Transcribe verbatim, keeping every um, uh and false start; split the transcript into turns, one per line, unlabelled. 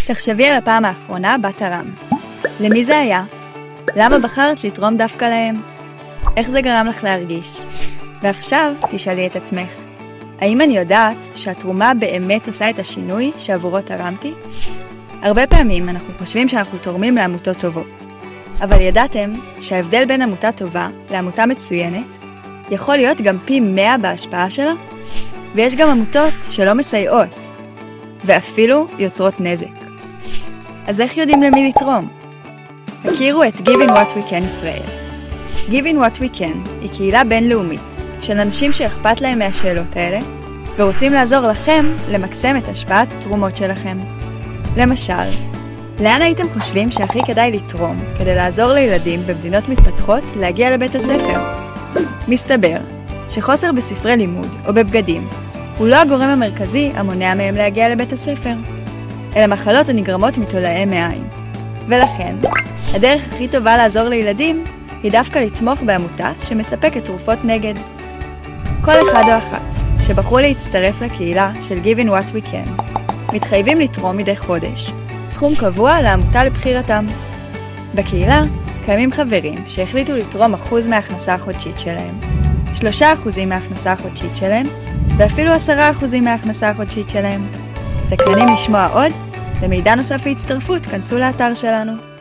תחשבי על הפעם האחרונה בה תרמת. למי זה היה? למה בחרת לתרום דווקא להם? איך זה גרם לך להרגיש? ועכשיו תשאלי את עצמך, האם אני יודעת שהתרומה באמת עושה את השינוי שעבורו תרמתי? הרבה פעמים אנחנו חושבים שאנחנו תורמים לעמותות טובות. אבל ידעתם שההבדל בין עמותה טובה לעמותה מצוינת יכול להיות גם פי מאה בהשפעה שלה? ויש גם עמותות שלא מסייעות, ואפילו יוצרות נזק. אז איך יודעים למי לתרום? הכירו את Giving What We Can ישראל. Giving What We Can היא קהילה בינלאומית של אנשים שאכפת להם מהשאלות האלה, ורוצים לעזור לכם למקסם את השפעת התרומות שלכם. למשל, לאן הייתם חושבים שהכי כדאי לתרום כדי לעזור לילדים במדינות מתפתחות להגיע לבית הספר? מסתבר שחוסר בספרי לימוד או בבגדים הוא לא הגורם המרכזי המונע מהם להגיע לבית הספר, אלא מחלות הנגרמות מתולעי מעיים. ולכן, הדרך הכי טובה לעזור לילדים היא דווקא לתמוך בעמותה שמספקת תרופות נגד. כל אחד או אחת שבחרו להצטרף לקהילה של Giving What We Can מתחייבים לתרום מדי חודש סכום קבוע לעמותה לבחירתם. בקהילה קיימים חברים שהחליטו לתרום אחוז מההכנסה החודשית שלהם, שלושה אחוזים מההכנסה החודשית שלהם, ואפילו עשרה אחוזים מההכנסה החודשית שלהם. סקרנים לשמוע עוד? למידע נוסף והצטרפות, כנסו לאתר שלנו.